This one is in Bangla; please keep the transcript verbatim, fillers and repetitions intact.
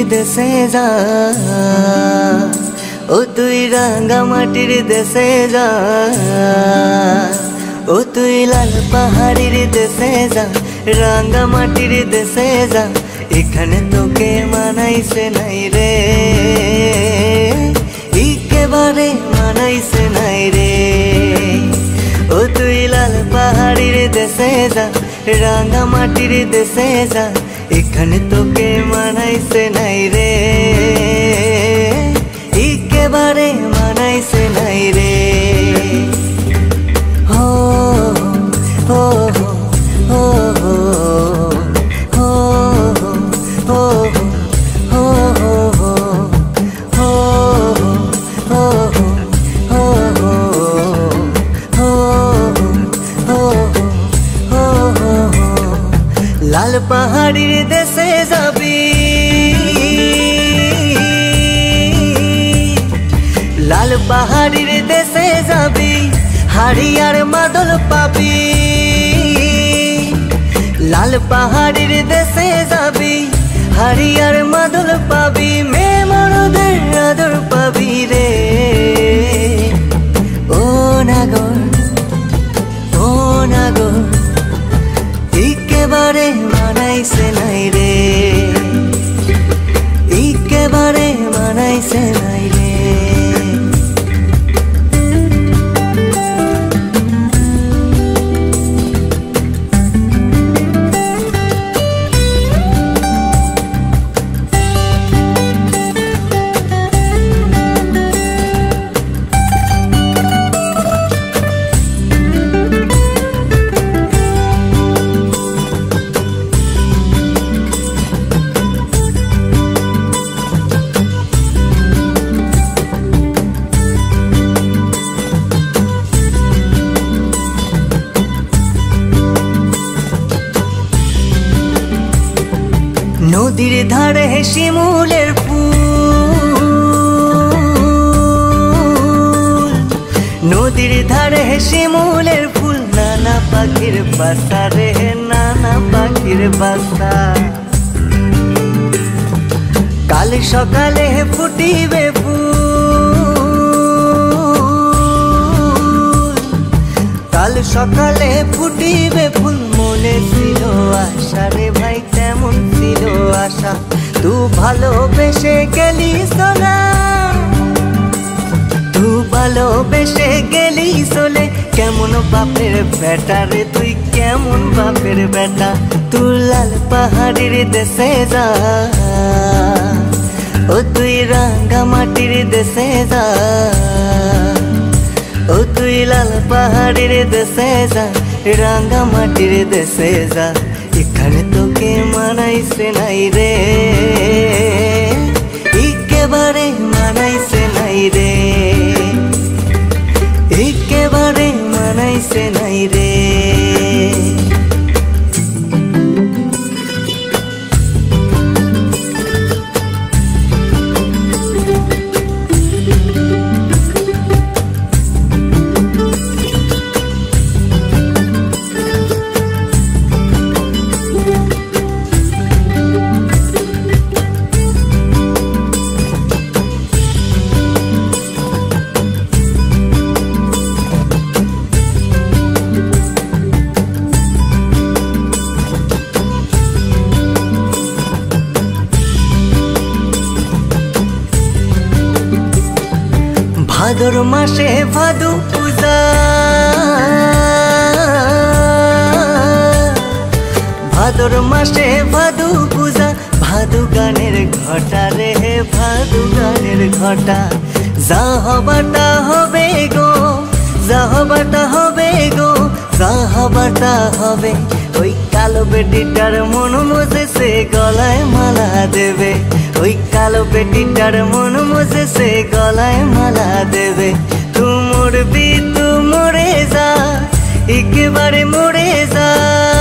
দেশে যা, ও তুই রাঙ্গামাটির দেশে যা, ও তুই লাল পাহাড়ির দেশে যা, রাঙ্গামাটির দেশে যা, এখানে তোকে মানাইছে নাই রে, একেবারে মানাইছে নাই রে। ও তুই লাল পাহাড়ির দেশে যা, রাঙ্গামাটির দেশে যা, এখানে তোকে মানাইছে নাই রে, একেবারে মানাইছে নাই রে। হো হো হো হো হো হো হো লাল পাহাড়ির দেশে যাবি, লাল পাহাড়ির দেশে যাবি, হাড়িয়ার মাদল পাবি। লাল পাহাড়ির দেশে যাবি, হাড়িয়ার মাদল পাবি, মেয়ে মরদের আদর পাবি রে। ও নাগর ও নাগর একেবারে মানাইছে নাই রে, একেবারে মানাইছে নাই রে। নদীর ধারে শিমুলের ফুল, নদীর ধারে শিমুলের ফুল, নানা পাখির বাসা রে, নানা পাখির বাসা। কাল সকালে ফুটিবে ফুল, কাল সকালে ফুটিবে ফুল, মনে ছিল আশা রে ভাই, কেমন ছিল আশা, তু ভালোবেসে গেলি সোনা, তু ভালোবেসে গেলি চলে, কেমন বাপের বেটা রে তুই, কেমন বাপের বেটা। তুই লাল পাহাড়ির দেশে যা, ও তুই রাঙ্গামাটির দেশে যা, ও তুই লাল পাহাড়ির দেশে যা, রাঙ্গামাটির দেশে যা, এখানে তোকে মানাইছে নাই রে, একেবারে মানাইছে নাই রে, একেবারে মানাইছে নাই রে। ভাদর মাসে ভাদু পূজা, ভাদর মাসে ভাদু পূজা, ভাদু গানের ঘটা রে, ভাদু গানের ঘটা। যা হবাটা হবে গো, যা হবাটা হবে গো, যা হবাটা হবে, ওই কালো বেটিটার মন মজেছে, গলায় মালা দেবে, ওই কালো বেটিটার মন মজেছে, গলায় মালা দেবে। তু মরবি তু মরে যা, একেবারে মরে যা।